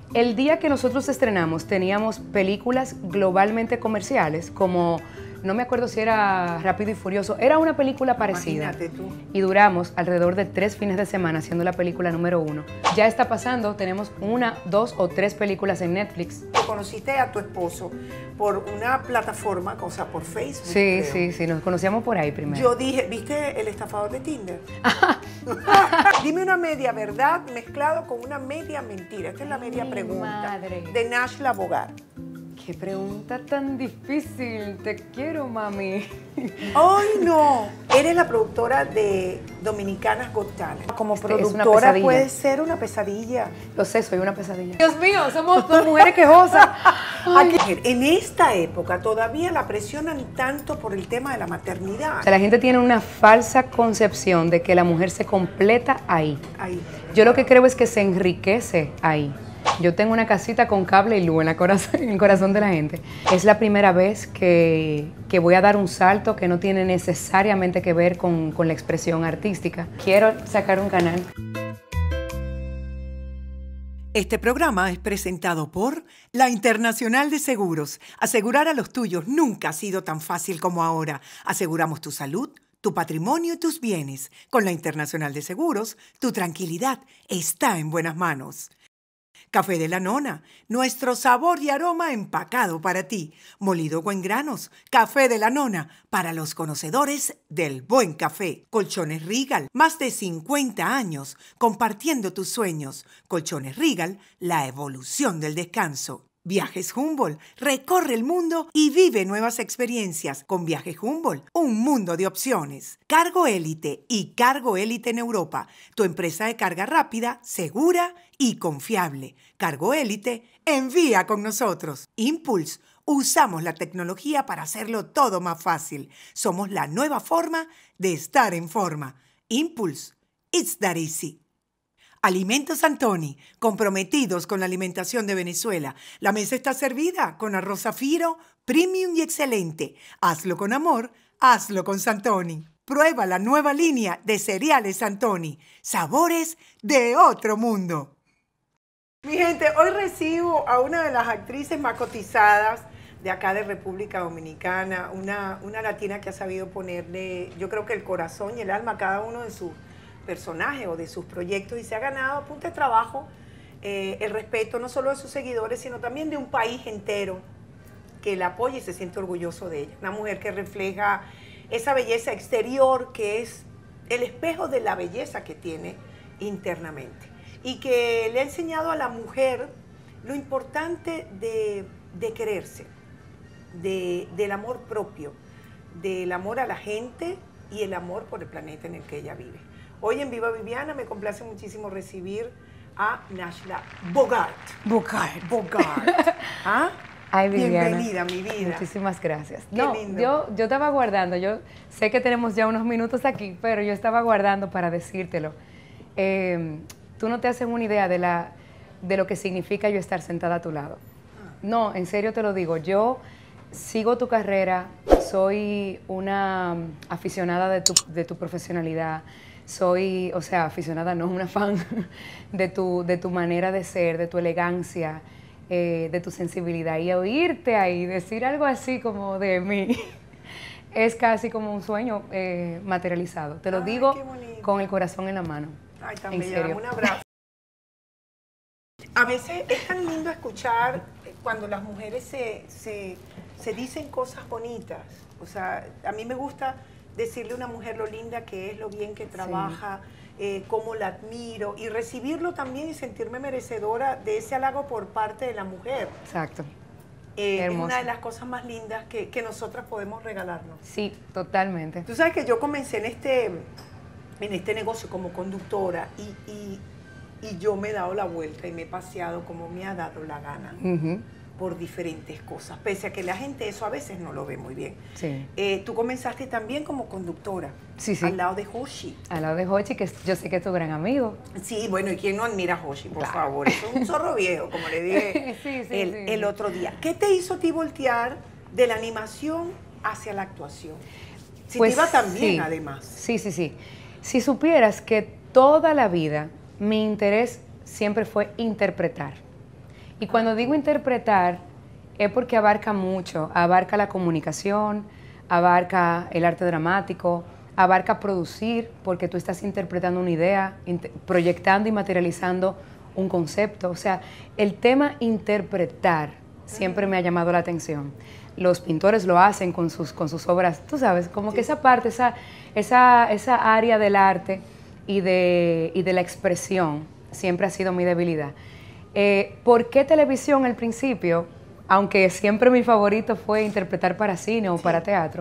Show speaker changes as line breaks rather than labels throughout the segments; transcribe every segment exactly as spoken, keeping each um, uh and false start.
El día que nosotros estrenamos teníamos películas globalmente comerciales como, no me acuerdo si era Rápido y Furioso, era una película parecida.
Imagínate tú.
Y duramos alrededor de tres fines de semana haciendo la película número uno. Ya está pasando, tenemos una, dos o tres películas en Netflix.
Conociste a tu esposo por una plataforma, o sea, por Facebook.
Sí,
creo.
sí, sí, nos conocíamos por ahí primero.
Yo dije, ¿viste el estafador de Tinder? Dime una media verdad mezclado con una media mentira. Esta es la media
Mi
pregunta
madre.
de Nashla Bogart.
Qué pregunta tan difícil, te quiero, mami.
¡Ay, no! Eres la productora de Dominicanas Got Talent. Como
Este, es una
productora
pesadilla.
puede ser una pesadilla.
Lo sé, soy una pesadilla. Dios mío, somos dos mujeres quejosas. Ay.
Aquí, en esta época todavía la presionan tanto por el tema de la maternidad.
O sea, la gente tiene una falsa concepción de que la mujer se completa ahí.
Ahí.
Yo lo que creo es que se enriquece ahí. Yo tengo una casita con cable y luz en, la corazón, en el corazón de la gente. Es la primera vez que, que voy a dar un salto que no tiene necesariamente que ver con, con la expresión artística. Quiero sacar un canal.
Este programa es presentado por la Internacional de Seguros. Asegurar a los tuyos nunca ha sido tan fácil como ahora. Aseguramos tu salud, tu patrimonio y tus bienes. Con la Internacional de Seguros, tu tranquilidad está en buenas manos. Café de la Nona, nuestro sabor y aroma empacado para ti. Molido o en granos, Café de la Nona, para los conocedores del buen café. Colchones Regal, más de cincuenta años, compartiendo tus sueños. Colchones Regal, la evolución del descanso. Viajes Humboldt, recorre el mundo y vive nuevas experiencias. Con Viajes Humboldt, un mundo de opciones. Cargo Élite y Cargo Élite en Europa, tu empresa de carga rápida, segura y confiable. Cargo Élite, envía con nosotros. Impulse, usamos la tecnología para hacerlo todo más fácil. Somos la nueva forma de estar en forma. Impulse, it's that easy. Alimentos Antoni, comprometidos con la alimentación de Venezuela. La mesa está servida con arroz zafiro, premium y excelente. Hazlo con amor, hazlo con Santoni. Prueba la nueva línea de cereales Santoni. Sabores de otro mundo. Mi gente, hoy recibo a una de las actrices más cotizadas de acá de República Dominicana, una, una latina que ha sabido ponerle, yo creo que el corazón y el alma a cada uno de sus personajes o de sus proyectos y se ha ganado a punta de trabajo eh, el respeto no solo de sus seguidores, sino también de un país entero que la apoya y se siente orgulloso de ella. Una mujer que refleja esa belleza exterior que es el espejo de la belleza que tiene internamente y que le ha enseñado a la mujer lo importante de, de quererse, de, del amor propio, del amor a la gente y el amor por el planeta en el que ella vive. Hoy en Viva Viviana me complace muchísimo recibir a Nashla Bogart.
Bogart.
Bogart. ¿Ah?
Ay, Viviana.
Bienvenida, mi vida.
Muchísimas gracias.
Qué
no,
lindo.
Yo, yo estaba guardando, yo sé que tenemos ya unos minutos aquí, pero yo estaba guardando para decírtelo. Eh, tú no te haces una idea de, la, de lo que significa yo estar sentada a tu lado. No, en serio te lo digo, yo sigo tu carrera, soy una aficionada de tu, de tu profesionalidad. Soy, o sea, aficionada, no una fan de tu, de tu manera de ser, de tu elegancia, eh, de tu sensibilidad. Y oírte ahí decir algo así como de mí es casi como un sueño eh, materializado. Te lo
Ay,
digo
qué bonito.
con el corazón en la mano.
Ay, tan
En
bella,
serio.
dame un abrazo. A veces es tan lindo escuchar cuando las mujeres se, se, se dicen cosas bonitas. O sea, a mí me gusta decirle a una mujer lo linda que es, lo bien que trabaja, sí. eh, cómo la admiro, y recibirlo también y sentirme merecedora de ese halago por parte de la mujer.
Exacto.
Eh, es una de las cosas más lindas que, que nosotras podemos regalarnos.
Sí, totalmente.
Tú sabes que yo comencé en este, en este negocio como conductora y, y, y yo me he dado la vuelta y me he paseado como me ha dado la gana. Uh-huh. Por diferentes cosas, pese a que la gente eso a veces no lo ve muy bien.
Sí.
Eh, tú comenzaste también como conductora,
sí, sí.
al lado de Hoshi.
Al lado de Hoshi, que yo sé que es tu gran amigo.
Sí, bueno, ¿y quién no admira a Hoshi, por
claro.
favor? Es un zorro viejo, como le dije
sí, sí,
el,
sí.
el otro día. ¿Qué te hizo a ti voltear de la animación hacia la actuación? Si
pues,
te iba tan bien,
sí.
además.
Sí, sí, sí. Si supieras que toda la vida mi interés siempre fue interpretar. Y cuando digo interpretar, es porque abarca mucho, abarca la comunicación, abarca el arte dramático, abarca producir, porque tú estás interpretando una idea, proyectando y materializando un concepto. O sea, el tema interpretar siempre me ha llamado la atención. Los pintores lo hacen con sus, con sus obras, tú sabes, como sí. que esa parte, esa, esa, esa área del arte y de, y de la expresión siempre ha sido mi debilidad. Eh, ¿Por qué televisión al principio? Aunque siempre mi favorito fue interpretar para cine o sí. para teatro,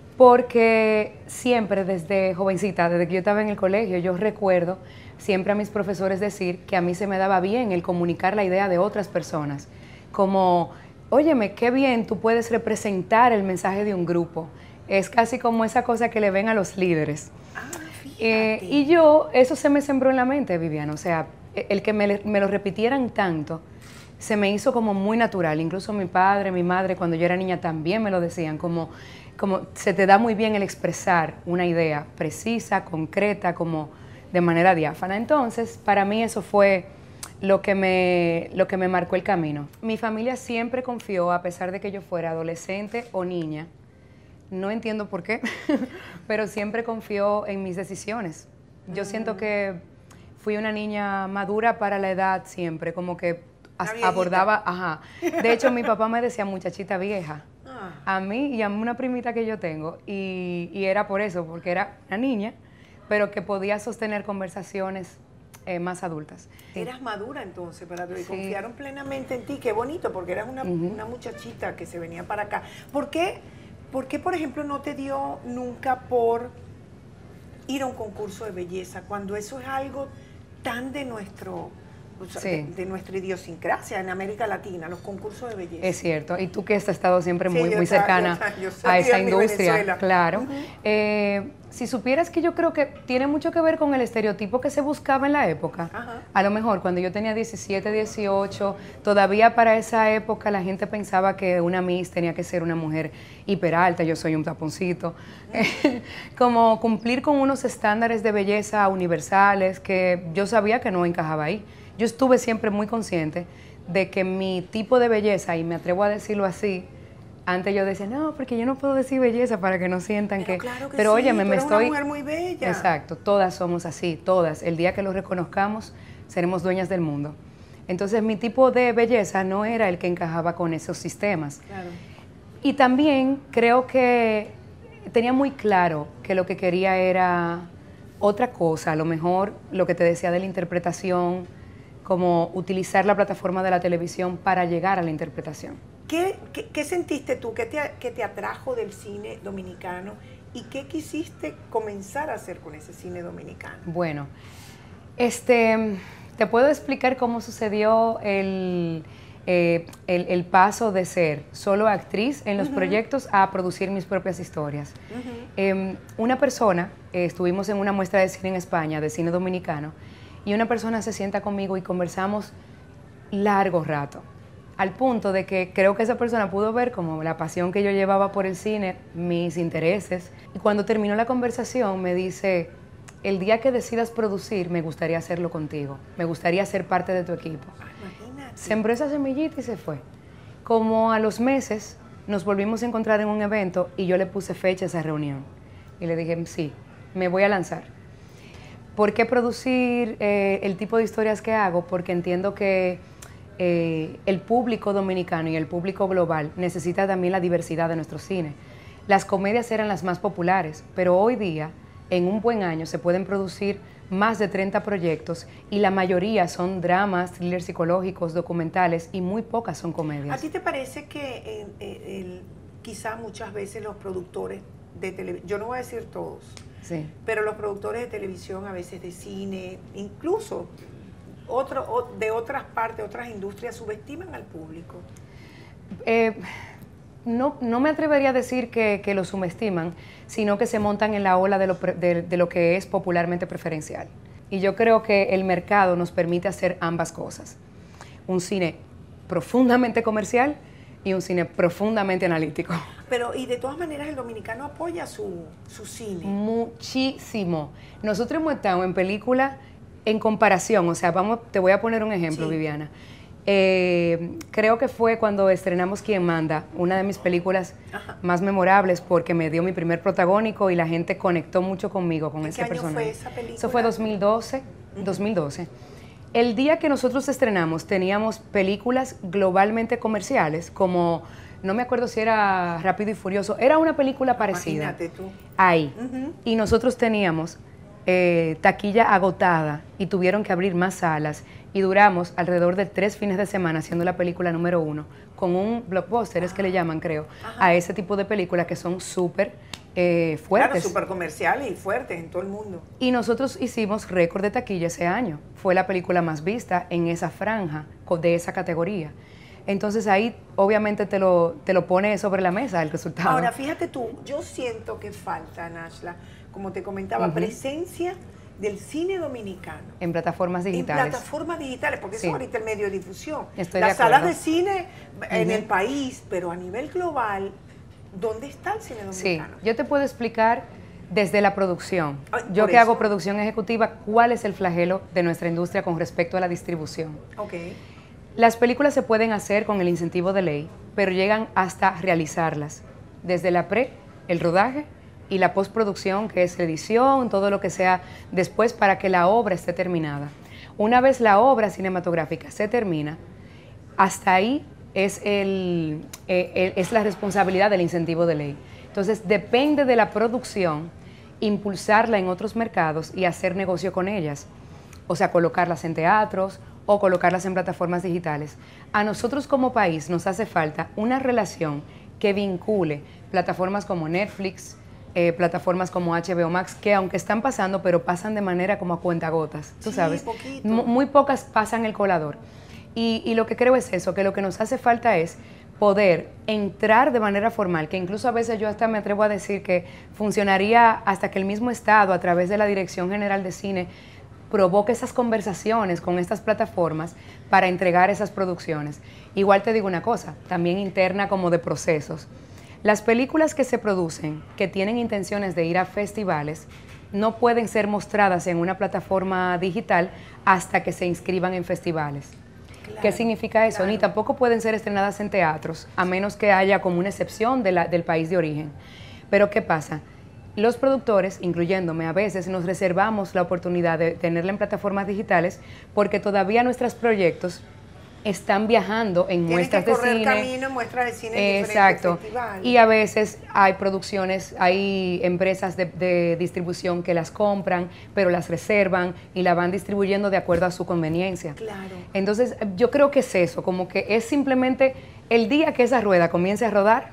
porque siempre desde jovencita, desde que yo estaba en el colegio, yo recuerdo siempre a mis profesores decir que a mí se me daba bien el comunicar la idea de otras personas, como, óyeme, qué bien tú puedes representar el mensaje de un grupo. Es casi como esa cosa que le ven a los líderes.
Ah,
eh, y yo, eso se me sembró en la mente, Viviana, o sea, el que me, me lo repitieran tanto, se me hizo como muy natural. Incluso mi padre, mi madre, cuando yo era niña también me lo decían, como, como se te da muy bien el expresar una idea precisa, concreta, como de manera diáfana. Entonces, para mí eso fue lo que me, lo que me marcó el camino. Mi familia siempre confió, a pesar de que yo fuera adolescente o niña, no entiendo por qué, pero siempre confió en mis decisiones. Yo mm. siento que fui una niña madura para la edad siempre, como que abordaba, ajá. De hecho, mi papá me decía muchachita vieja, ah. a mí y a una primita que yo tengo, y, y era por eso, porque era una niña, pero que podía sostener conversaciones eh, más adultas.
Eras madura entonces, para que sí. confiaron plenamente en ti, qué bonito, porque eras una, uh-huh. una muchachita que se venía para acá. ¿Por qué, por qué, por ejemplo, no te dio nunca por ir a un concurso de belleza, cuando eso es algo tan de nuestro... Sí. De, de nuestra idiosincrasia en América Latina, los concursos de belleza?
Es cierto, y tú que has estado siempre muy,
sí,
muy cercana
yo, yo, yo
a esa industria,
Venezuela.
claro.
Uh-huh.
eh, si supieras que yo creo que tiene mucho que ver con el estereotipo que se buscaba en la época. Uh-huh. A lo mejor cuando yo tenía diecisiete, dieciocho, todavía para esa época la gente pensaba que una Miss tenía que ser una mujer hiperalta, yo soy un taponcito. Uh-huh. Como cumplir con unos estándares de belleza universales que yo sabía que no encajaba ahí. Yo estuve siempre muy consciente de que mi tipo de belleza, y me atrevo a decirlo así, antes yo decía, no, porque yo no puedo decir belleza para que no sientan
pero
que...
Claro que
pero
sí,
oye, me, me
eres
estoy...
una mujer muy bella.
Exacto, todas somos así, todas. El día que lo reconozcamos, seremos dueñas del mundo. Entonces, mi tipo de belleza no era el que encajaba con esos sistemas.
Claro.
Y también creo que tenía muy claro que lo que quería era otra cosa, a lo mejor lo que te decía de la interpretación, como utilizar la plataforma de la televisión para llegar a la interpretación.
¿Qué, qué, qué sentiste tú? ¿Qué te, ¿Qué te atrajo del cine dominicano? ¿Y qué quisiste comenzar a hacer con ese cine dominicano?
Bueno, este, te puedo explicar cómo sucedió el, eh, el, el paso de ser solo actriz en los uh-huh. proyectos a producir mis propias historias. Uh-huh. eh, una persona, eh, estuvimos en una muestra de cine en España, de cine dominicano, y una persona se sienta conmigo y conversamos largo rato, al punto de que creo que esa persona pudo ver como la pasión que yo llevaba por el cine, mis intereses, y cuando terminó la conversación me dice, el día que decidas producir me gustaría hacerlo contigo, me gustaría ser parte de tu equipo.
Imagínate.
Sembró esa semillita y se fue. Como a los meses nos volvimos a encontrar en un evento y yo le puse fecha a esa reunión y le dije, sí, me voy a lanzar. ¿Por qué producir eh, el tipo de historias que hago? Porque entiendo que eh, el público dominicano y el público global necesita también la diversidad de nuestro cine. Las comedias eran las más populares, pero hoy día, en un buen año, se pueden producir más de treinta proyectos y la mayoría son dramas, thrillers psicológicos, documentales y muy pocas son comedias.
¿A ti te parece que eh, eh, el, quizá muchas veces los productores de televisión, yo no voy a decir todos,
sí.
pero los productores de televisión, a veces de cine, incluso otro, o de otras partes, otras industrias, subestiman al público?
Eh, no, no me atrevería a decir que, que lo subestiman, sino que se montan en la ola de lo, de, de lo que es popularmente preferencial. Y yo creo que el mercado nos permite hacer ambas cosas. Un cine profundamente comercial y un cine profundamente analítico.
Pero, y de todas maneras, el dominicano apoya su, su cine.
Muchísimo. Nosotros hemos estado en películas en comparación, o sea, vamos, te voy a poner un ejemplo, sí. Viviana. Eh, creo que fue cuando estrenamos Quien Manda, una de mis películas Ajá. más memorables porque me dio mi primer protagónico y la gente conectó mucho conmigo, con ese personaje. ¿Qué año fue esa película? Eso fue dos mil doce. Uh-huh. dos mil doce. El día que nosotros estrenamos teníamos películas globalmente comerciales como, no me acuerdo si era Rápido y Furioso, era una película parecida.
Imagínate tú.
Ahí. Uh-huh. Y nosotros teníamos eh, taquilla agotada y tuvieron que abrir más salas. Y duramos alrededor de tres fines de semana haciendo la película número uno, con un blockbuster, es que le llaman, creo, Ajá. a ese tipo de películas que son súper eh, fuertes.
Claro, súper comerciales y fuertes en todo el mundo.
Y nosotros hicimos récord de taquilla ese año. Fue la película más vista en esa franja, de esa categoría. Entonces ahí obviamente te lo, te lo pone sobre la mesa el resultado.
Ahora, fíjate tú, yo siento que falta, Nachla, como te comentaba, uh-huh. presencia del cine dominicano.
En plataformas digitales.
En plataformas digitales, porque sí. eso ahorita el medio de difusión.
Estoy
Las
de acuerdo.
salas de cine en uh-huh. el país, pero a nivel global, ¿dónde está el cine dominicano?
Sí, yo te puedo explicar desde la producción.
Ay,
yo que
eso.
hago producción ejecutiva, ¿cuál es el flagelo de nuestra industria con respecto a la distribución?
Okay.
Las películas se pueden hacer con el incentivo de ley, pero llegan hasta realizarlas. Desde la pre, el rodaje, y la postproducción, que es la edición, todo lo que sea después para que la obra esté terminada. Una vez la obra cinematográfica se termina, hasta ahí es, el, eh, es la responsabilidad del incentivo de ley. Entonces, depende de la producción impulsarla en otros mercados y hacer negocio con ellas. O sea, colocarlas en teatros o colocarlas en plataformas digitales. A nosotros como país nos hace falta una relación que vincule plataformas como Netflix, Eh, plataformas como H B O Max, que aunque están pasando, pero pasan de manera como a cuentagotas, tú
sí,
sabes,
poquito.
muy pocas pasan el colador. Y, y lo que creo es eso, que lo que nos hace falta es poder entrar de manera formal, que incluso a veces yo hasta me atrevo a decir que funcionaría hasta que el mismo Estado, a través de la Dirección General de Cine, provoque esas conversaciones con estas plataformas para entregar esas producciones. Igual te digo una cosa, también interna como de procesos. Las películas que se producen, que tienen intenciones de ir a festivales, no pueden ser mostradas en una plataforma digital hasta que se inscriban en festivales. Claro, ¿qué significa eso? Claro. Ni tampoco pueden ser estrenadas en teatros, a menos que haya como una excepción de la, del país de origen. Pero ¿qué pasa? Los productores, incluyéndome, a veces nos reservamos la oportunidad de tenerla en plataformas digitales porque todavía nuestros proyectos están viajando en
Tienen
muestras
que correr
de cine.
camino en muestras de cine en
Exacto.
diferentes festivales.
Y a veces hay producciones, hay empresas de, de distribución que las compran, pero las reservan y la van distribuyendo de acuerdo a su conveniencia.
Claro.
Entonces, yo creo que es eso, como que es simplemente el día que esa rueda comience a rodar,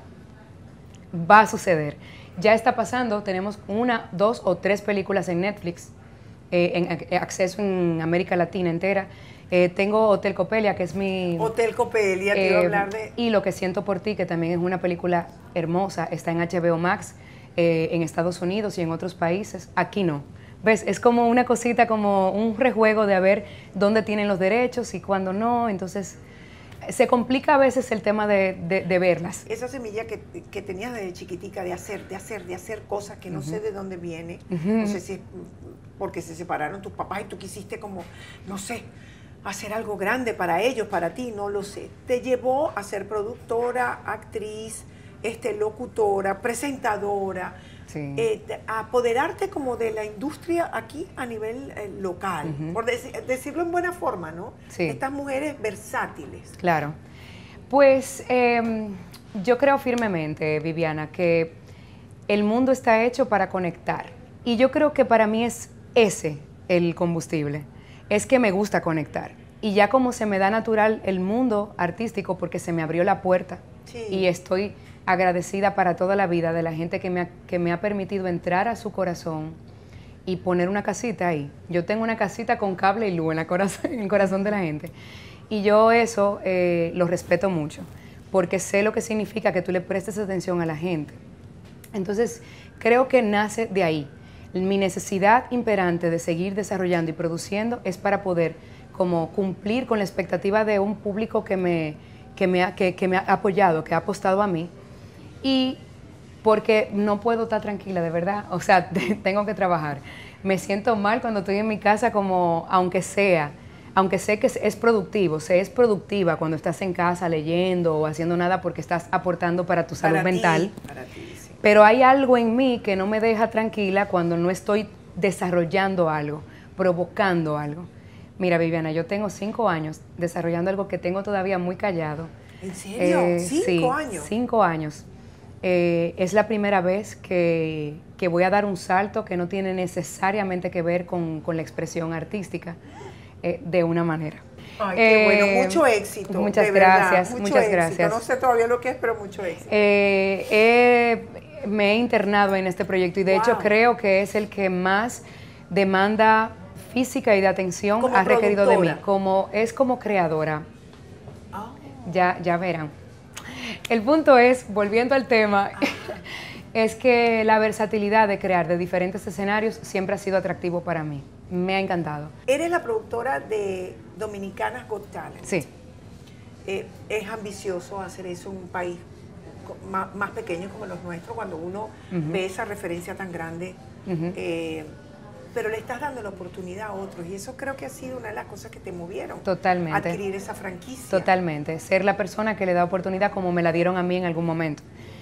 va a suceder. Ya está pasando, tenemos una, dos o tres películas en Netflix, eh, en acceso en América Latina entera. Eh, tengo Hotel Copelia, que es mi...
Hotel Copelia, te
eh,
iba a hablar de...
Y Lo que siento por ti, que también es una película hermosa, está en H B O Max, eh, en Estados Unidos y en otros países. Aquí no. ¿Ves? Es como una cosita, como un rejuego de a ver dónde tienen los derechos y cuándo no. Entonces, se complica a veces el tema de, de, de verlas.
Esa semilla que, que tenías desde chiquitica de hacer, de hacer, de hacer cosas que no uh-huh. sé de dónde viene. Uh-huh. No sé si es porque se separaron tus papás y tú quisiste como, no sé, hacer algo grande para ellos, para ti, no lo sé. Te llevó a ser productora, actriz, este, locutora, presentadora, sí. eh, a apoderarte como de la industria aquí a nivel eh, local, uh-huh. por dec- decirlo en buena forma, ¿no?
Sí.
Estas mujeres versátiles.
Claro. Pues eh, yo creo firmemente, Viviana, que el mundo está hecho para conectar. Y yo creo que para mí es ese el combustible. Es que me gusta conectar. Y ya como se me da natural el mundo artístico porque se me abrió la puerta. Sí. Y estoy agradecida para toda la vida de la gente que me, ha, que me ha permitido entrar a su corazón y poner una casita ahí. Yo tengo una casita con cable y luz en, la corazón, en el corazón de la gente. Y yo eso eh, lo respeto mucho porque sé lo que significa que tú le prestes atención a la gente. Entonces, creo que nace de ahí. Mi necesidad imperante de seguir desarrollando y produciendo es para poder como cumplir con la expectativa de un público que me, que me, ha, que, que me ha apoyado, que ha apostado a mí, y porque no puedo estar tranquila, de verdad, o sea, tengo que trabajar. Me siento mal cuando estoy en mi casa como, aunque sea, aunque sé que es, es productivo, sé es productiva cuando estás en casa leyendo o haciendo nada porque estás aportando para tu salud
para
mental.
Ti, para ti, sí.
Pero hay algo en mí que no me deja tranquila cuando no estoy desarrollando algo, provocando algo. Mira, Viviana, yo tengo cinco años desarrollando algo que tengo todavía muy callado.
¿En serio?
Eh,
¿Cinco
sí,
años?
Cinco años. Eh, es la primera vez que, que voy a dar un salto que no tiene necesariamente que ver con, con la expresión artística eh, de una manera.
Ay, qué
Eh,
bueno, mucho éxito.
Muchas
de verdad,
gracias,
mucho
muchas
éxito.
gracias.
No sé todavía lo que es, pero mucho éxito.
Eh, he- me he internado en este proyecto y de
Wow.
hecho creo que es el que más demanda física y de atención
Como
ha requerido de mí.
productora.
Como, es como creadora.
Oh.
Ya, ya verán. El punto es, volviendo al tema, es que la versatilidad de crear de diferentes escenarios siempre ha sido atractivo para mí. Me ha encantado.
Eres la productora de Dominicanas Got Talent.
Sí.
Eh, es ambicioso hacer eso en un país co- más, más pequeño como los nuestros, cuando uno
Ujú.
ve esa referencia tan grande.
Ujú.
Eh, pero le estás dando la oportunidad a otros y eso creo que ha sido una de las cosas que te movieron.
Totalmente.
Adquirir esa franquicia.
Totalmente. Ser la persona que le da oportunidad como me la dieron a mí en algún momento.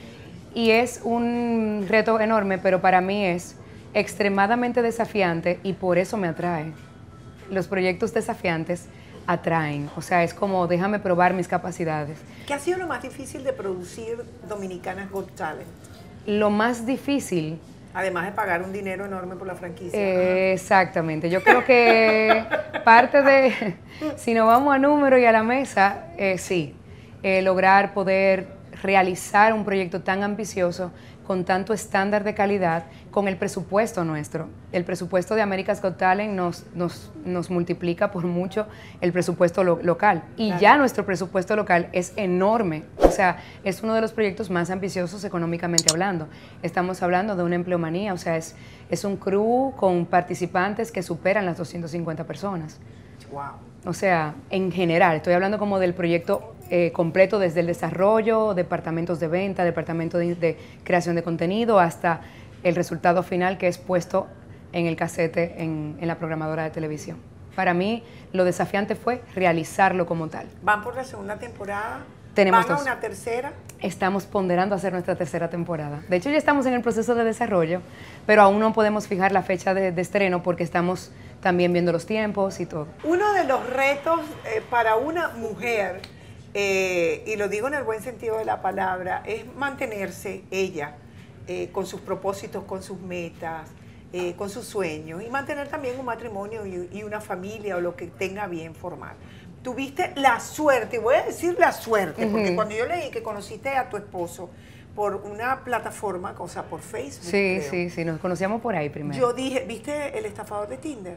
Y es un reto enorme, pero para mí es extremadamente desafiante y por eso me atrae. Los proyectos desafiantes atraen. O sea, es como déjame probar mis capacidades.
¿Qué ha sido lo más difícil de producir Dominicanas Got Talent?
Lo más difícil...
Además de pagar un dinero enorme por la franquicia.
Eh, exactamente. Yo creo que parte de, si nos vamos a número y a la mesa, eh, sí, eh, lograr poder realizar un proyecto tan ambicioso, con tanto estándar de calidad, con el presupuesto nuestro. El presupuesto de America's Got Talent nos, nos, nos multiplica por mucho el presupuesto lo, local. Y
Claro.
ya nuestro presupuesto local es enorme. O sea, es uno de los proyectos más ambiciosos económicamente hablando. Estamos hablando de una empleomanía, o sea, es, es un crew con participantes que superan las doscientas cincuenta personas.
Wow.
O sea, en general, estoy hablando como del proyecto eh, completo desde el desarrollo, departamentos de venta, departamento de, de creación de contenido, hasta el resultado final que es puesto en el casete en, en la programadora de televisión. Para mí, lo desafiante fue realizarlo como tal.
¿Van por la segunda temporada?
Tenemos
¿Van a
dos.
una tercera?
Estamos ponderando hacer nuestra tercera temporada. De hecho, ya estamos en el proceso de desarrollo, pero aún no podemos fijar la fecha de, de estreno porque estamos también viendo los tiempos y todo.
Uno de los retos eh, para una mujer, eh, y lo digo en el buen sentido de la palabra, es mantenerse ella eh, con sus propósitos, con sus metas, eh, con sus sueños, y mantener también un matrimonio y, y una familia o lo que tenga bien formar. Tuviste la suerte, y voy a decir la suerte, porque
Ujú.
cuando yo leí que conociste a tu esposo por una plataforma, o sea, por Facebook,
Sí,
creo,
sí, sí, nos conocíamos por ahí primero.
yo dije, ¿viste el estafador de Tinder?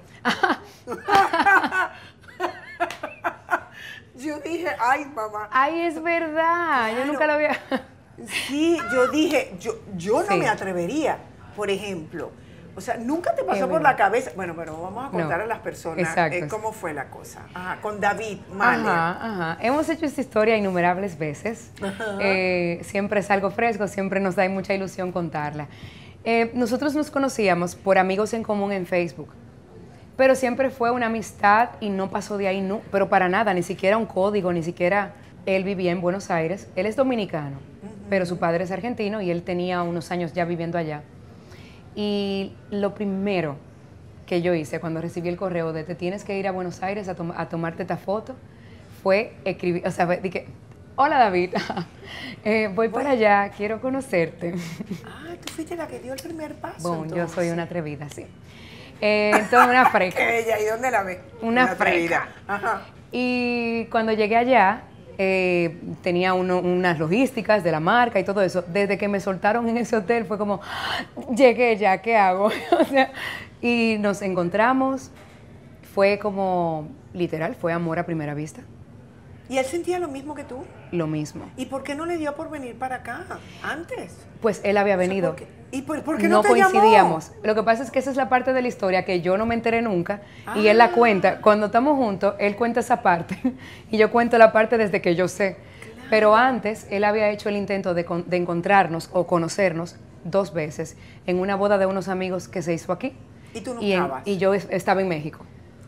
Yo dije, ay, mamá.
Ay, es verdad, yo
Claro.
nunca lo había...
Sí, yo dije, yo, yo no
Sí.
me atrevería, por ejemplo. O sea, nunca te pasó
Es
por
verdad.
la cabeza. Bueno, pero vamos a contar
No.
a las personas
Exacto.
eh, cómo fue la cosa. Ajá, con David Mahler.
Ajá, ajá. Hemos hecho esta historia innumerables veces.
Ajá.
Eh, siempre es algo fresco, siempre nos da mucha ilusión contarla. Eh, nosotros nos conocíamos por amigos en común en Facebook, pero siempre fue una amistad y no pasó de ahí, no, pero para nada, ni siquiera un código, ni siquiera... Él vivía en Buenos Aires, él es dominicano, pero su padre es argentino y él tenía unos años ya viviendo allá. Y lo primero que yo hice cuando recibí el correo de te tienes que ir a Buenos Aires a, tom a tomarte esta foto, fue escribir, o sea, dije, hola David, eh, voy para allá, quiero conocerte.
Ah, tú fuiste la que dio el primer paso.
Bueno, yo
entonces.
soy una atrevida, sí. Eh, entonces, una
Qué
freca.
bella, ¿y dónde la ves?
Una
atrevida.
freca.
Ajá.
Y cuando llegué allá, eh, tenía uno, unas logísticas de la marca y todo eso. Desde que me soltaron en ese hotel fue como, llegué ya, ¿qué hago? O sea, y nos encontramos, fue como, literal, fue amor a primera vista,
¿Y él sentía lo mismo que tú?
lo mismo.
¿Y por qué no le dio por venir para acá antes?
Pues él había
O sea,
venido.
¿por qué? ¿Y por, por qué no,
No
te llamó?
coincidíamos. Lo que pasa es que esa es la parte de la historia que yo no me enteré nunca y él la
Ah.
cuenta. Cuando estamos juntos, él cuenta esa parte y yo cuento la parte desde que yo sé. Pero antes, él había hecho el intento de, con- de encontrarnos o conocernos dos veces en una boda de unos amigos que se hizo aquí.
¿Y tú no
y, en-
estabas?
y yo es- estaba en México.
Ah,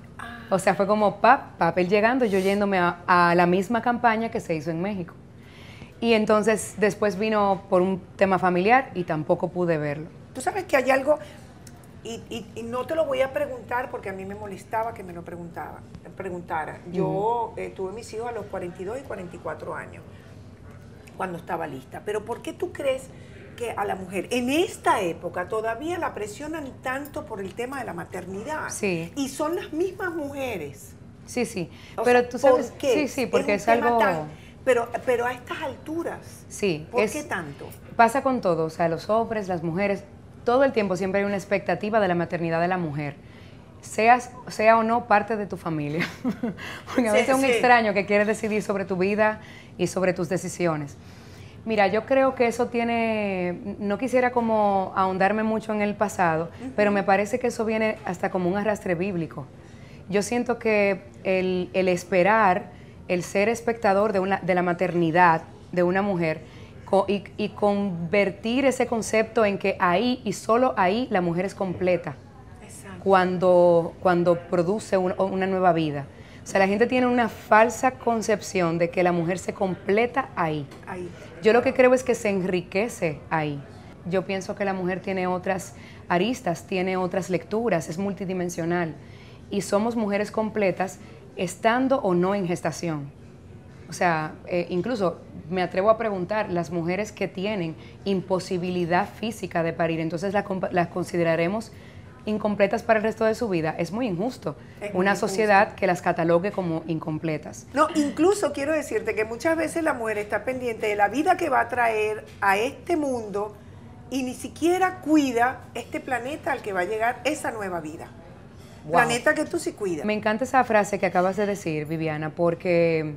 O sea, fue como pap, papel llegando, yo yéndome a, a la misma campaña que se hizo en México. Y entonces después vino por un tema familiar y tampoco pude verlo.
Tú sabes que hay algo, y, y, y no te lo voy a preguntar porque a mí me molestaba que me lo preguntaba, preguntara. Yo uh-huh. eh, tuve mis hijos a los cuarenta y dos y cuarenta y cuatro años, cuando estaba lista. Pero ¿por qué tú crees que a la mujer en esta época todavía la presionan tanto por el tema de la maternidad?
Sí.
Y son las mismas mujeres.
Sí, sí.
O
pero
sea,
tú sabes,
¿por qué?
sí, sí, porque
es,
es
un
algo...
Tan, pero, pero a estas alturas,
sí,
¿por
es,
qué tanto?
Pasa con todo, o sea, los hombres, las mujeres, todo el tiempo siempre hay una expectativa de la maternidad de la mujer. Seas, sea o no parte de tu familia. Porque a veces es un sí. extraño que quiere decidir sobre tu vida y sobre tus decisiones. Mira, yo creo que eso tiene, no quisiera como ahondarme mucho en el pasado, uh-huh. pero me parece que eso viene hasta como un arrastre bíblico. Yo siento que el, el esperar, el ser espectador de, una, de la maternidad de una mujer co, y, y convertir ese concepto en que ahí y solo ahí la mujer es completa cuando, cuando produce un, una nueva vida. O sea, la gente tiene una falsa concepción de que la mujer se completa ahí.
ahí.
Yo lo que creo es que se enriquece ahí. Yo pienso que la mujer tiene otras aristas, tiene otras lecturas, es multidimensional. Y somos mujeres completas estando o no en gestación. O sea, eh, incluso me atrevo a preguntar, las mujeres que tienen imposibilidad física de parir, entonces las, las consideraremos incompletas para el resto de su vida. Es muy injusto es muy una injusto. Sociedad que las catalogue como incompletas.
No, incluso quiero decirte que muchas veces la mujer está pendiente de la vida que va a traer a este mundo y ni siquiera cuida este planeta al que va a llegar esa nueva vida. Wow. Planeta que tú sí cuidas.
Me encanta esa frase que acabas de decir, Viviana, porque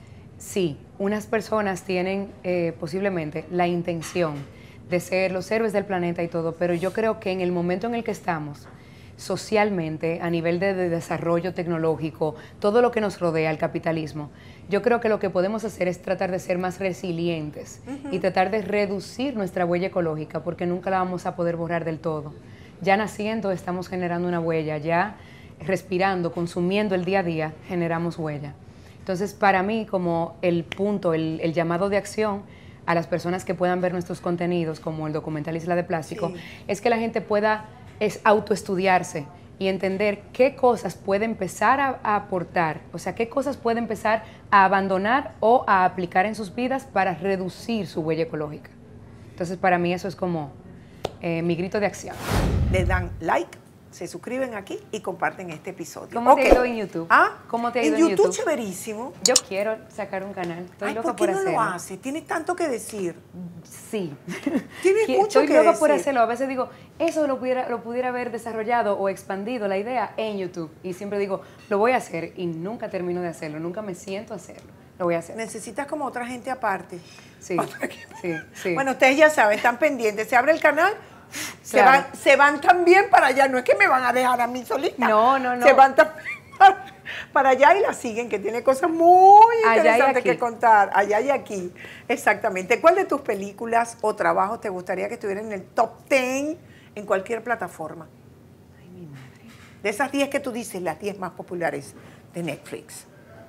sí, unas personas tienen eh, posiblemente la intención de ser los héroes del planeta y todo, pero yo creo que en el momento en el que estamos, socialmente, a nivel de, de desarrollo tecnológico, todo lo que nos rodea, el capitalismo, yo creo que lo que podemos hacer es tratar de ser más resilientes uh-huh. y tratar de reducir nuestra huella ecológica, porque nunca la vamos a poder borrar del todo. Ya naciendo estamos generando una huella, ya respirando, consumiendo el día a día, generamos huella. Entonces, para mí, como el punto, el, el llamado de acción a las personas que puedan ver nuestros contenidos, como el documental Isla de Plástico, sí. es que la gente pueda es, autoestudiarse y entender qué cosas puede empezar a, a aportar, o sea, qué cosas puede empezar a abandonar o a aplicar en sus vidas para reducir su huella ecológica. Entonces, para mí eso es como eh, mi grito de acción.
Le dan like, se suscriben aquí y comparten este episodio.
¿Cómo
okay.
te ha ido en YouTube?
¿Ah?
¿Cómo te ha ido
en,
en
YouTube?
YouTube?
Chéverísimo.
Yo quiero sacar un canal. Estoy
Ay,
loca
¿por qué
por
no
hacerlo.
lo haces? Tienes tanto que decir.
Sí.
Tienes mucho
Estoy
que
loca
decir.
por hacerlo. A veces digo, eso lo pudiera, lo pudiera haber desarrollado o expandido la idea en YouTube. Y siempre digo, lo voy a hacer y nunca termino de hacerlo. Nunca me siento a hacerlo. Lo voy a hacer.
Necesitas como otra gente aparte.
Sí, sí, sí.
Bueno, ustedes ya saben, están pendientes. Se abre el canal, se,
Claro.
van, se van también para allá. No es que me van a dejar a mí solita.
No, no, no.
Se van también para, para allá y la siguen, que tiene cosas muy interesantes que contar. Allá y aquí. Exactamente. ¿Cuál de tus películas o trabajos te gustaría que estuvieran en el top diez en cualquier plataforma?
Ay, mi madre.
De esas diez que tú dices, las diez más populares de Netflix.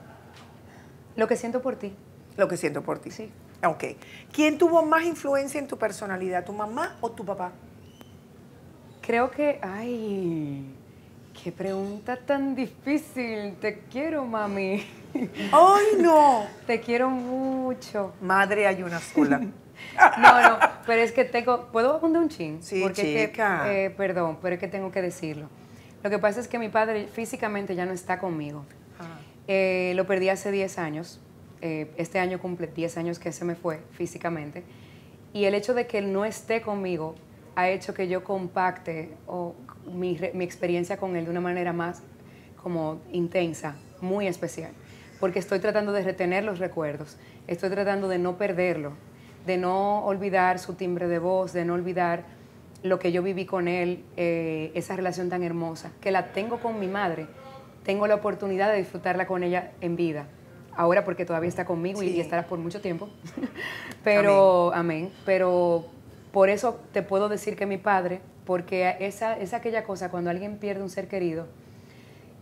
Lo que siento por ti.
Lo que siento por ti.
Sí.
Ok. ¿Quién tuvo más influencia en tu personalidad, tu mamá o tu papá?
Creo que, ay, qué pregunta tan difícil. Te quiero, mami.
¡Ay, no!
Te quiero mucho.
Madre hay una sola.
No, no, pero es que tengo, ¿puedo abundar un chin?
Sí,
Porque
chica.
Que, eh, perdón, pero es que tengo que decirlo. Lo que pasa es que mi padre físicamente ya no está conmigo.
Ah.
Eh, lo perdí hace diez años. Eh, este año cumple diez años que se me fue físicamente. Y el hecho de que él no esté conmigo ha hecho que yo compacte o, mi, mi experiencia con él de una manera más como intensa, muy especial. Porque estoy tratando de retener los recuerdos, estoy tratando de no perderlo, de no olvidar su timbre de voz, de no olvidar lo que yo viví con él, eh, esa relación tan hermosa, que la tengo con mi madre. Tengo la oportunidad de disfrutarla con ella en vida. Ahora porque todavía está conmigo sí. y, y estará por mucho tiempo. Pero, amén. amén. Pero por eso te puedo decir que mi padre, porque esa es aquella cosa cuando alguien pierde un ser querido,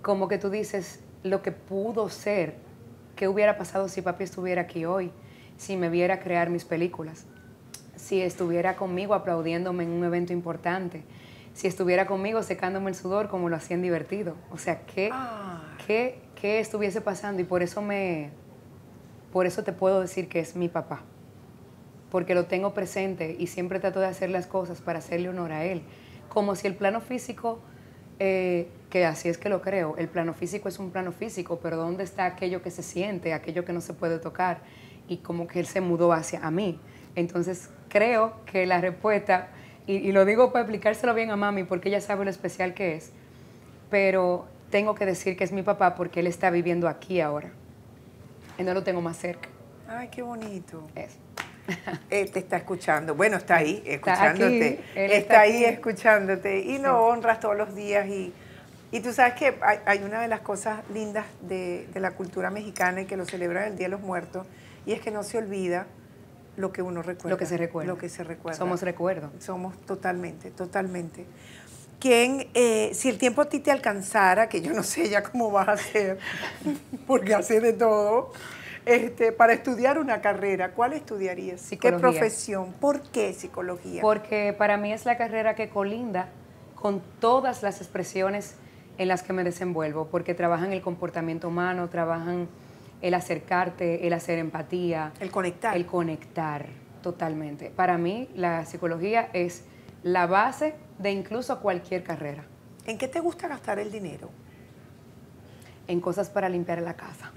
como que tú dices lo que pudo ser, qué hubiera pasado si papi estuviera aquí hoy, si me viera crear mis películas, si estuviera conmigo aplaudiéndome en un evento importante, si estuviera conmigo secándome el sudor como lo hacían divertido. O sea, ¿qué, qué, qué estuviese pasando? Y por eso, me, por eso te puedo decir que es mi papá, porque lo tengo presente y siempre trato de hacer las cosas para hacerle honor a él. Como si el plano físico, eh, que así es que lo creo, el plano físico es un plano físico, pero ¿dónde está aquello que se siente, aquello que no se puede tocar? Y como que él se mudó hacia a mí. Entonces creo que la respuesta, y, y lo digo para explicárselo bien a mami, porque ella sabe lo especial que es, pero tengo que decir que es mi papá porque él está viviendo aquí ahora. Y no lo tengo más cerca.
Ay, qué bonito.
Es.
Eh, te está escuchando. Bueno, está ahí,
Está
escuchándote.
aquí, él
está
está
ahí
aquí.
escuchándote. Y
Sí.
lo honras todos los días. Y, y tú sabes que hay, hay una de las cosas lindas de, de la cultura mexicana y que lo celebran el Día de los Muertos, y es que no se olvida lo que uno recuerda.
Lo que se recuerda.
Lo que se recuerda.
Somos recuerdo.
Somos totalmente, totalmente. ¿Quién, eh, si el tiempo a ti te alcanzara, que yo no sé ya cómo vas a hacer, porque haces de todo, este, para estudiar una carrera, ¿cuál estudiarías?
Psicología.
¿Qué profesión? ¿Por qué psicología?
Porque para mí es la carrera que colinda con todas las expresiones en las que me desenvuelvo, porque trabajan el comportamiento humano, trabajan el acercarte, el hacer empatía.
El conectar.
El conectar, totalmente. Para mí la psicología es la base de incluso cualquier carrera.
¿En qué te gusta gastar el dinero?
En cosas para limpiar la casa.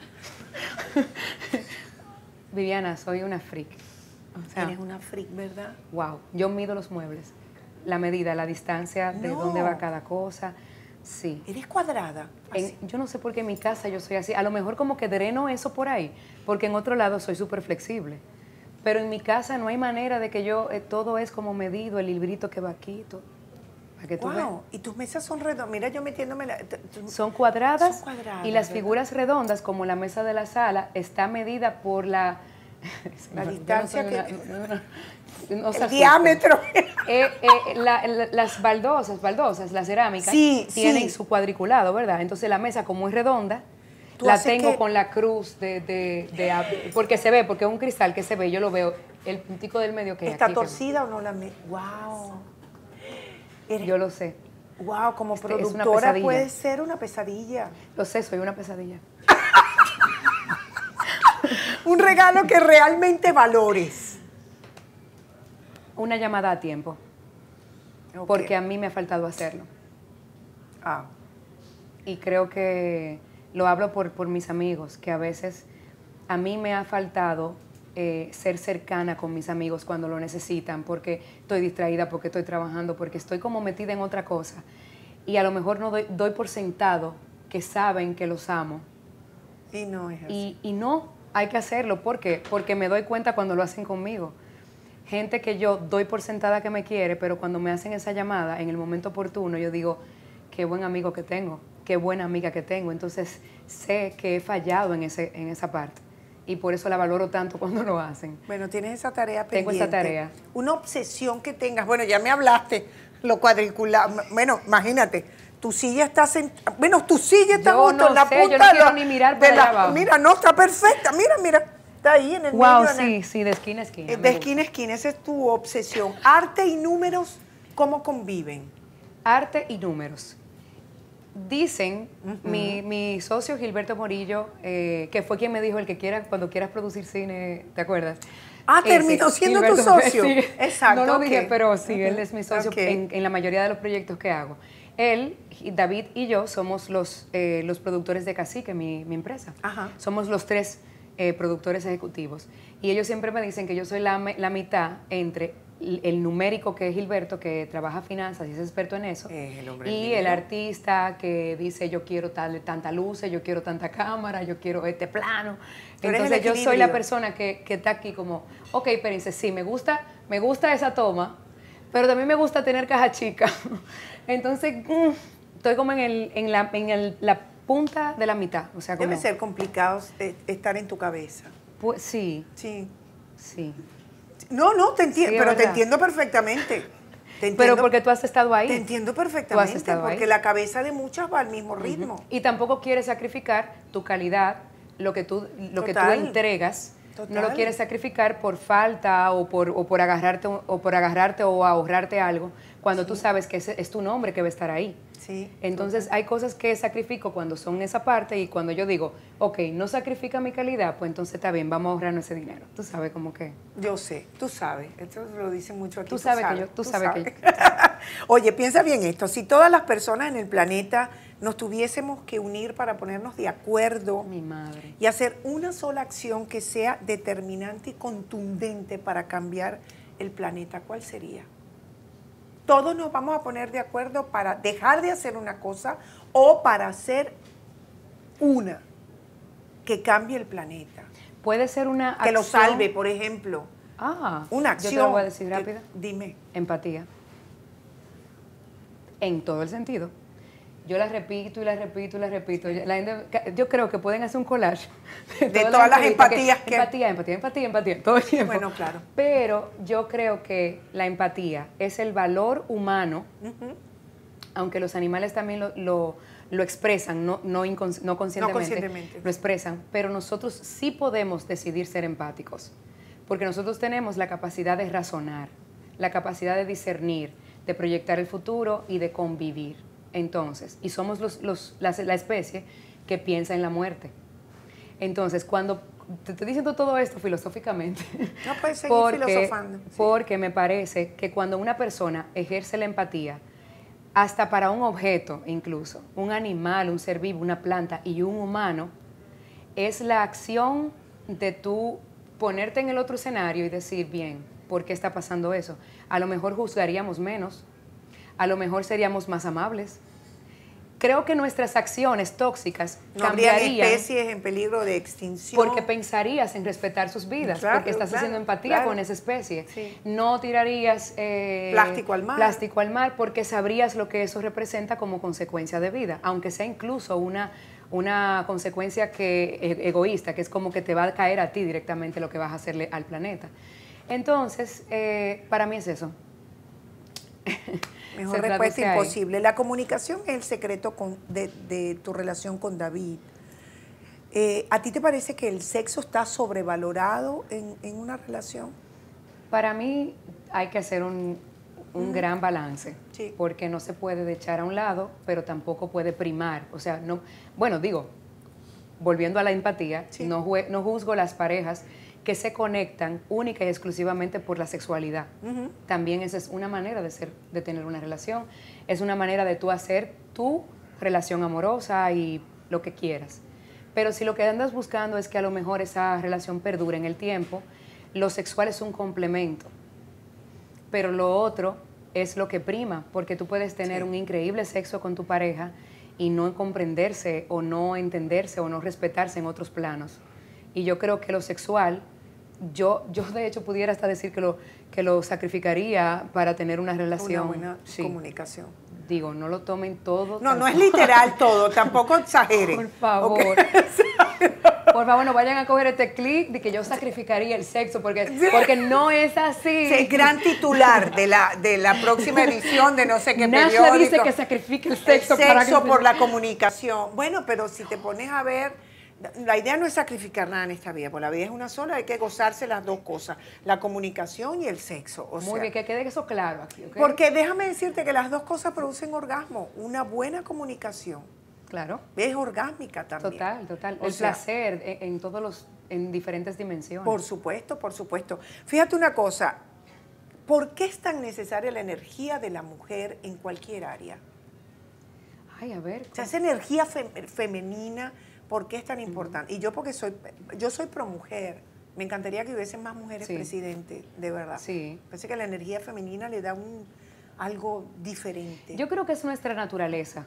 Viviana, soy una freak. O sea,
Eres una freak, ¿verdad?
wow, yo mido los muebles, la medida, la distancia, de
No.
dónde va cada cosa. Sí.
Eres cuadrada. así.
En- yo no sé por qué en mi casa yo soy así. A lo mejor como que dreno eso por ahí, porque en otro lado soy súper flexible. Pero en mi casa no hay manera de que yo, eh, todo es como medido, el librito que va aquí, todo. Para que tú veas.
Wow, y tus mesas son redondas. Mira, yo metiéndome la... t- t-
Son cuadradas,
Son cuadradas,
y las
¿verdad?
figuras redondas, como la mesa de la sala, está medida por la...
La
Yo no
distancia
soy
que-
una- no, no, no se
el
asusten.
diámetro.
Eh, eh, la- la- las baldosas, baldosas, las cerámicas,
Sí,
tienen
sí.
su cuadriculado, ¿verdad? Entonces la mesa, como es redonda,
Tú
la
haces
tengo
que-
con la cruz de, de, de ab- porque se ve, porque es un cristal que se ve, yo lo veo, el puntico del medio que hay
¿Está
aquí, que-
torcida o no la me... Wow. Eres-
yo lo sé,
Wow, como
Este, es una
productora
pesadilla.
puede ser una pesadilla.
lo sé, soy una pesadilla.
Un regalo que realmente valores.
Una llamada a tiempo,
Ok.
porque a mí me ha faltado hacerlo.
Ah,
Y creo que lo hablo por, por mis amigos, que a veces a mí me ha faltado eh, ser cercana con mis amigos cuando lo necesitan, porque estoy distraída, porque estoy trabajando, porque estoy como metida en otra cosa. Y a lo mejor no doy, doy por sentado que saben que los amo.
y no es así.
Y, y no, hay que hacerlo. ¿Por qué? Porque me doy cuenta cuando lo hacen conmigo. Gente que yo doy por sentada que me quiere, pero cuando me hacen esa llamada en el momento oportuno, yo digo, qué buen amigo que tengo, qué buena amiga que tengo. Entonces sé que he fallado en, ese, en esa parte. Y por eso la valoro tanto cuando lo hacen.
Bueno, tienes esa tarea
Tengo
pendiente.
esa tarea.
Una obsesión que tengas. Bueno, ya me hablaste, lo cuadriculado. Bueno, imagínate, tu silla está sentada. Bueno, tu silla está
Yo
justo
no
en la
sé, yo
punta
no
de
quiero
la-
ni mirar
de
para
la-
allá abajo.
Mira, no, está perfecta. Mira, mira. Está ahí en el
Wow,
medio. en
sí,
el-
sí, de esquina a esquina.
eh,
me
de
gusta.
esquina a esquina, esa es tu obsesión. Arte y números, ¿cómo conviven?
Arte y números. Dicen, mi, mi socio Gilberto Morillo, eh, que fue quien me dijo, el que quiera, cuando quieras producir cine, ¿te acuerdas?
Ah,
Ese,
terminó siendo tu
Gilberto,
socio.
sí.
Exacto,
No lo
ok.
dije, pero sí,
Ujú.
él es mi socio
Ok.
en, en la mayoría de los proyectos que hago. Él, y David y yo somos los, eh, los productores de Cacique, mi, mi empresa.
Ajá.
Somos los tres eh, productores ejecutivos. Y ellos siempre me dicen que yo soy la, me- la mitad entre el el numérico, que es Gilberto, que trabaja finanzas y es experto en eso,
Es el hombre
y
del
el
dinero.
artista que dice yo quiero tal, tanta luces, yo quiero tanta cámara, yo quiero este plano.
Tú eres el
Entonces yo soy
equilibrio.
la persona que, que está aquí como, ok, espérense, sí, me gusta, me gusta esa toma, pero también me gusta tener caja chica. Entonces mm, estoy como en, el, en, la, en el- la punta de la mitad. O sea, como,
Debe ser complicado eh, estar en tu cabeza.
Pues, sí,
Sí.
sí.
No, no, te entiendo,
Sí, es
pero te
verdad.
entiendo perfectamente. Te entiendo,
pero porque tú has estado ahí.
Te entiendo
Tú has
perfectamente,
estado
porque
ahí.
la cabeza de muchas va al mismo ritmo.
Uh-huh. Y tampoco quieres sacrificar tu calidad, lo que tú, lo que tú entregas. Total. No lo quieres sacrificar por falta o por, o por agarrarte o por agarrarte o ahorrarte algo, cuando sí. tú sabes que ese es tu nombre que va a estar ahí.
Sí,
Entonces total. Hay cosas que sacrifico cuando son esa parte, y cuando yo digo, ok, no sacrifica mi calidad, pues entonces está bien, vamos a ahorrarnos ese dinero. Tú sabes cómo que.
Yo sé, tú sabes, esto lo dicen mucho aquí.
Tú sabes, tú sabes que yo, tú, tú sabes, sabes que yo.
Oye, piensa bien esto, si todas las personas en el planeta nos tuviésemos que unir para ponernos de acuerdo,
mi madre,
y hacer una sola acción que sea determinante y contundente para cambiar el planeta, ¿cuál sería? Todos nos vamos a poner de acuerdo para dejar de hacer una cosa o para hacer una que cambie el planeta.
Puede ser una acción.
Que lo salve, por ejemplo.
Ah,
una acción.
Yo te lo voy a decir rápido.
Dime.
Empatía. En todo el sentido. Yo la repito y la repito y la repito. La gente, yo creo que pueden hacer un collage
de, de todas, todas las empatías que,
que... Empatía, empatía, empatía, empatía, todo el tiempo.
Bueno, claro.
Pero yo creo que la empatía es el valor humano, uh-huh. aunque los animales también lo, lo, lo expresan, no, no, incons, no, conscientemente,
no conscientemente,
lo expresan, pero nosotros sí podemos decidir ser empáticos, porque nosotros tenemos la capacidad de razonar, la capacidad de discernir, de proyectar el futuro y de convivir. Entonces, y somos los, los, la, la especie que piensa en la muerte. Entonces, cuando te estoy diciendo todo esto filosóficamente,
no puedes seguir
porque,
filosofando. Sí.
Porque me parece que cuando una persona ejerce la empatía, hasta para un objeto incluso, un animal, un ser vivo, una planta y un humano, es la acción de tú ponerte en el otro escenario y decir, bien, ¿por qué está pasando eso? A lo mejor juzgaríamos menos, a lo mejor seríamos más amables. Creo que nuestras acciones tóxicas
no
cambiarían.
habría especies en peligro de extinción.
Porque pensarías en respetar sus vidas,
claro,
porque estás
claro,
haciendo empatía
claro.
con esa especie.
Sí.
No tirarías eh,
plástico al mar.
Plástico al mar, porque sabrías lo que eso representa como consecuencia de vida, aunque sea incluso una, una consecuencia que, e, egoísta, que es como que te va a caer a ti directamente lo que vas a hacerle al planeta. Entonces, eh, para mí es eso.
Mejor respuesta imposible. La comunicación es el secreto con, de, de tu relación con David. Eh, ¿A ti te parece que el sexo está sobrevalorado en, en una relación?
Para mí hay que hacer un, un mm. gran balance,
sí.
porque no se puede echar a un lado, pero tampoco puede primar. O sea, no, bueno, digo, volviendo a la empatía, sí. no, no juzgo las parejas que se conectan única y exclusivamente por la sexualidad. Uh-huh. También esa es una manera de, ser, de tener una relación, es una manera de tú hacer tu relación amorosa y lo que quieras. Pero si lo que andas buscando es que a lo mejor esa relación perdure en el tiempo, lo sexual es un complemento, pero lo otro es lo que prima, porque tú puedes tener sí. un increíble sexo con tu pareja y no comprenderse o no entenderse o no respetarse en otros planos. Y yo creo que lo sexual, yo, yo de hecho pudiera hasta decir que lo, que lo sacrificaría para tener una relación.
Una buena
sí.
comunicación.
Digo, no lo tomen todo.
No, no es literal todo, tampoco exageren.
Por favor. Okay. Por favor, no vayan a coger este clip de que yo sacrificaría el sexo, porque, porque no es así.
Es gran titular de la, de la próxima edición de no sé qué
Nasha
periódico.
dice que sacrifique el sexo.
El sexo
para que
por la comunicación. Bueno, pero si te pones a ver... La idea no es sacrificar nada en esta vida, porque la vida es una sola, hay que gozarse las dos cosas, la comunicación y el sexo. O
Muy
sea,
bien, que quede eso claro aquí, ¿okay?
Porque déjame decirte que las dos cosas producen orgasmo, una buena comunicación.
Claro.
Es orgásmica también.
Total, total.
O
el
sea,
placer en, en todos los, en diferentes dimensiones.
Por supuesto, por supuesto. Fíjate una cosa, ¿por qué es tan necesaria la energía de la mujer en cualquier área?
Ay, a ver.
O sea, esa energía fem femenina... ¿Por qué es tan importante? Y yo porque soy, yo soy pro mujer. Me encantaría que hubiesen más mujeres sí. presidentes, de verdad.
Sí.
Parece que la energía femenina le da un, algo diferente.
Yo creo que es nuestra naturaleza.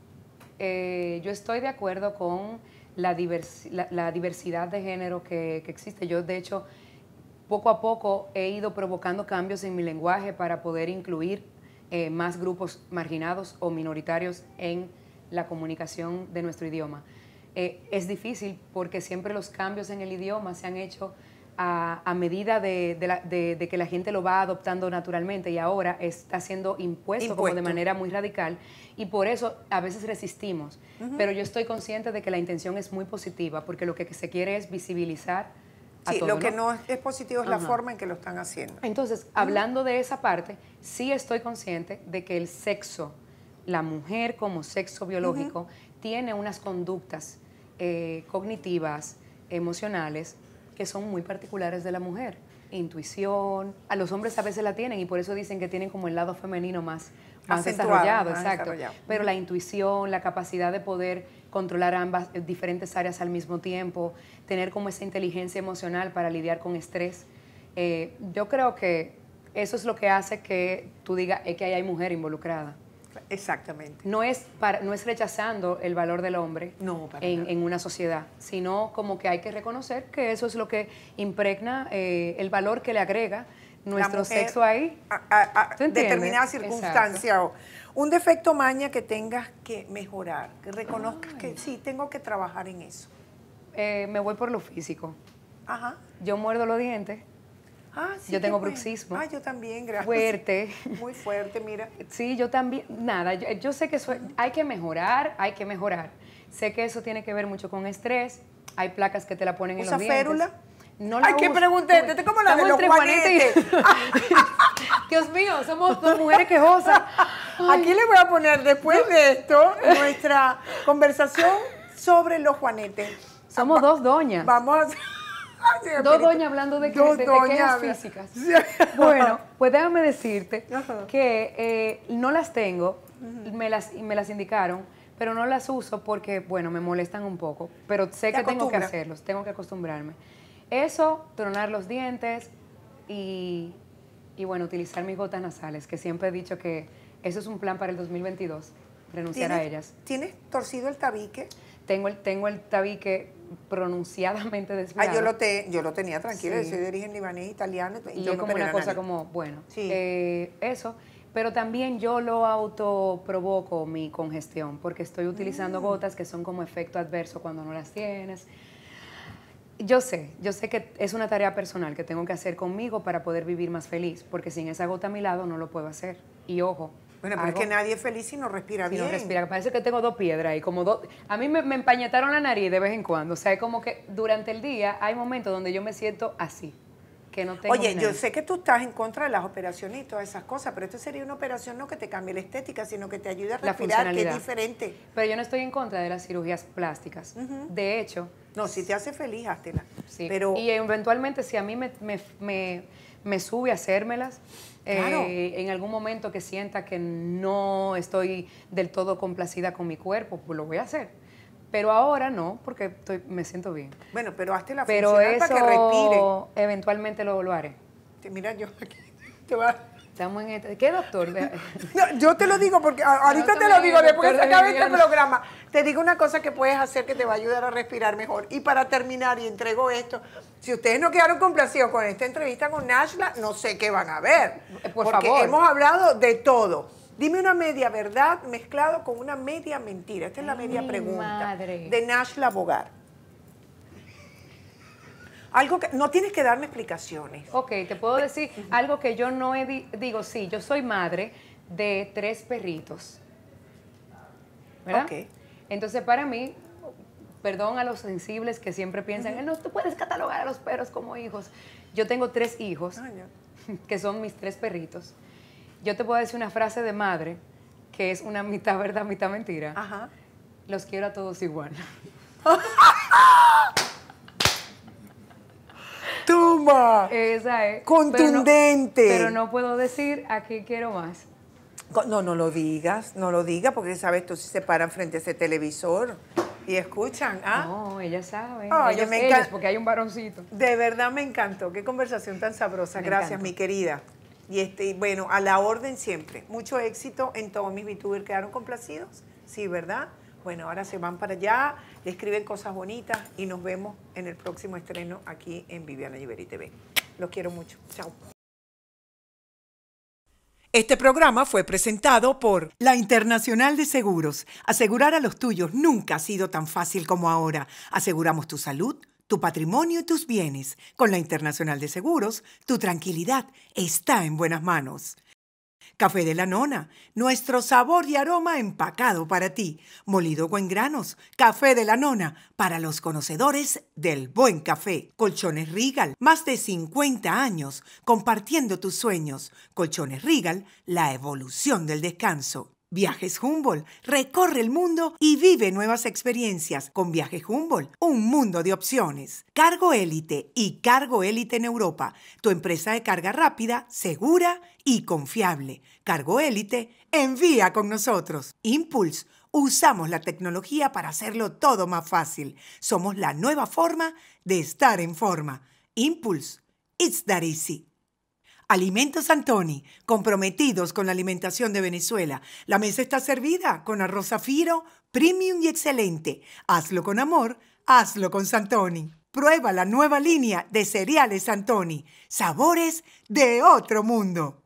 Eh, yo estoy de acuerdo con la, diversi la, la diversidad de género que, que existe. Yo, de hecho, poco a poco he ido provocando cambios en mi lenguaje para poder incluir eh, más grupos marginados o minoritarios en la comunicación de nuestro idioma. Eh, es difícil porque siempre los cambios en el idioma se han hecho a, a medida de, de, la, de, de que la gente lo va adoptando naturalmente y ahora está siendo impuesto,
Impuesto.
como de manera muy radical y por eso a veces resistimos. Uh-huh. Pero yo estoy consciente de que la intención es muy positiva porque lo que se quiere es visibilizar a
sí,
todo,
lo que
no,
no es positivo es uh-huh. la forma en que lo están haciendo.
Entonces, uh-huh. hablando de esa parte, sí estoy consciente de que el sexo, la mujer como sexo biológico, uh-huh. tiene unas conductas eh, cognitivas, emocionales, que son muy particulares de la mujer. Intuición, a los hombres a veces la tienen y por eso dicen que tienen como el lado femenino más, más desarrollado, más exacto. Desarrollado. Pero la intuición, la capacidad de poder controlar ambas diferentes áreas al mismo tiempo, tener como esa inteligencia emocional para lidiar con estrés. Eh, yo creo que eso es lo que hace que tú digas es que ahí hay mujer involucrada.
Exactamente.
No es, para, no es rechazando el valor del hombre
no, para
en, en una sociedad, sino como que hay que reconocer que eso es lo que impregna eh, el valor que le agrega nuestro sexo ahí.
A, a, a determinada circunstancia. O un defecto, Maña, que tengas que mejorar, que reconozcas Ay. que sí, tengo que trabajar en eso.
Eh, me voy por lo físico.
Ajá.
Yo muerdo los dientes.
Ah, sí,
yo tengo bruxismo.
Ah, yo también, gracias.
Fuerte.
Muy fuerte, mira.
Sí, yo también. Nada, yo, yo sé que eso, hay que mejorar, hay que mejorar. Sé que eso tiene que ver mucho con estrés. Hay placas que te la ponen en los dientes.
¿Usa férula?
No la
Ay, qué pregunté, te como la
Estamos
de los juanetes.
Y... Dios mío, somos dos mujeres quejosas. Ay.
Aquí le voy a poner, después de esto, nuestra conversación sobre los juanetes.
Somos dos doñas.
Vamos a...
Sí, dos doñas hablando de, que, de, de quejas físicas. Sí. Bueno, pues déjame decirte uh-huh. que eh, no las tengo, uh-huh. me, las, me las indicaron, pero no las uso porque, bueno, me molestan un poco, pero sé que tengo que hacerlos, tengo que acostumbrarme. Eso, tronar los dientes y, y, bueno, utilizar mis gotas nasales, que siempre he dicho que eso es un plan para el dos mil veintidós, renunciar a ellas.
¿Tienes torcido el tabique?
Tengo el, tengo el tabique pronunciadamente desviado.
Ah, yo lo, te, yo lo tenía tranquilo, sí. Yo soy de origen libanés, italiano.
Y yo es como una cosa como, bueno, sí. eh, eso. Pero también yo lo autoprovoco mi congestión, porque estoy utilizando mm. gotas que son como efecto adverso cuando no las tienes. Yo sé, yo sé que es una tarea personal que tengo que hacer conmigo para poder vivir más feliz, porque sin esa gota a mi lado no lo puedo hacer. Y ojo,
bueno, pero hago, es que nadie es feliz si no respira
si
bien.
no respira, parece que tengo dos piedras ahí, como dos. A mí me, me empañetaron la nariz de vez en cuando, o sea, es como que durante el día hay momentos donde yo me siento así, que no tengo
Oye, yo sé que tú estás en contra de las operaciones y todas esas cosas, pero esto sería una operación no que te cambie la estética, sino que te ayude a respirar, que es diferente.
Pero yo no estoy en contra de las cirugías plásticas. Uh-huh. De hecho...
No, si te hace feliz, háztela.
Sí,
pero,
y eventualmente si a mí me, me, me, me sube a hacérmelas, claro. eh, en algún momento que sienta que no estoy del todo complacida con mi cuerpo, pues lo voy a hacer. Pero ahora no, porque estoy, me siento bien.
Bueno, pero hazte la
pero
funcional para que respire.
Eventualmente lo, lo haré.
Mira, yo aquí te va...
Estamos en este... ¿Qué doctor?
No, yo te lo digo porque ahorita no, te lo digo, después que se acabe este programa, te digo una cosa que puedes hacer que te va a ayudar a respirar mejor. Y para terminar, y entrego esto, si ustedes no quedaron complacidos con esta entrevista con Nashla, no sé qué van a ver.
Por
porque
favor.
hemos hablado de todo. Dime una media verdad mezclado con una media mentira. Esta es la media
Mi
pregunta
madre.
de Nashla Bogar. Algo que no tienes que darme explicaciones.
Ok, te puedo decir algo que yo no he di, digo, sí, yo soy madre de tres perritos, ¿verdad?
Ok.
Entonces para mí, perdón a los sensibles que siempre piensan, uh-huh. no, tú puedes catalogar a los perros como hijos. Yo tengo tres hijos, oh, yeah. que son mis tres perritos. Yo te puedo decir una frase de madre que es una mitad verdad, mitad mentira.
Ajá.
Los quiero a todos igual.
¡Toma!
Esa es.
Contundente.
Pero no, pero no puedo decir a qué quiero más.
No, no lo digas, no lo digas, porque sabes, tú si se paran frente a ese televisor y escuchan, ¿ah?
No, ella sabe.
Oh,
ellos,
me
ellos, porque hay un varoncito.
De verdad me encantó. Qué conversación tan sabrosa. Me Gracias, encanta. Mi querida. Y este, bueno, a la orden siempre. Mucho éxito en todos mis VTubers. ¿Quedaron complacidos? Sí, ¿verdad? Bueno, ahora se van para allá, le escriben cosas bonitas y nos vemos en el próximo estreno aquí en Viviana Yiveri T V. Los quiero mucho. Chao.
Este programa fue presentado por La Internacional de Seguros. Asegurar a los tuyos nunca ha sido tan fácil como ahora. Aseguramos tu salud, tu patrimonio y tus bienes. Con la Internacional de Seguros, tu tranquilidad está en buenas manos. Café de la Nona, nuestro sabor y aroma empacado para ti. Molido o en granos, Café de la Nona, para los conocedores del buen café. Colchones Regal, más de cincuenta años, compartiendo tus sueños. Colchones Regal, la evolución del descanso. Viajes Humboldt, recorre el mundo y vive nuevas experiencias. Con Viajes Humboldt, un mundo de opciones. Cargo Élite y Cargo Élite en Europa, tu empresa de carga rápida, segura y confiable. Cargo Élite, envía con nosotros. Impulse, usamos la tecnología para hacerlo todo más fácil. Somos la nueva forma de estar en forma. Impulse, it's that easy. Alimentos Antoni, comprometidos con la alimentación de Venezuela. La mesa está servida con arroz zafiro, premium y excelente. Hazlo con amor, hazlo con Santoni. Prueba la nueva línea de cereales Santoni. Sabores de otro mundo.